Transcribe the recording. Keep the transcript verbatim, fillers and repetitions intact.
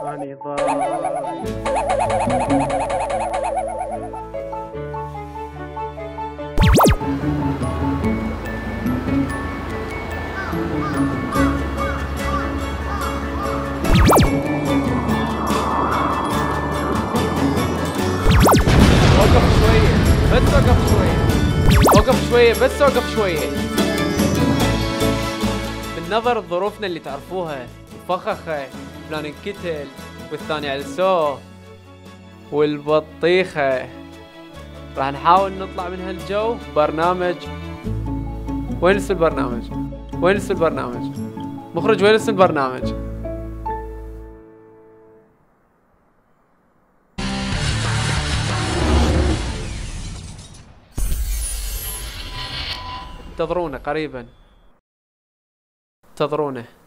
ماني ضايع. وقف شوية بس وقف شوية وقف شوية بس وقف شوية. بالنظر لظروفنا اللي تعرفوها، الفخخة، فلان انقتل والثاني علسوه والبطيخة، راح نحاول نطلع من هالجو برنامج. وين اسم البرنامج؟ وين اسم البرنامج؟ مخرج وين اسم البرنامج؟ انتظرونا قريبا، انتظرونا.